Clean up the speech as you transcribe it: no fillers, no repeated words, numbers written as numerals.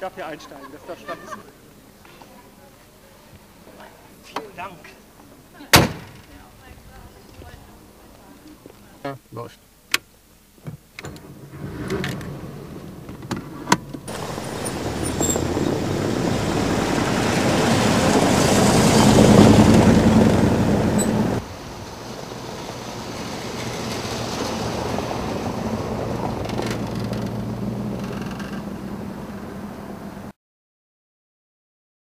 darf hier einsteigen, das darf spannend sein. Vielen Dank. Ja, läuft.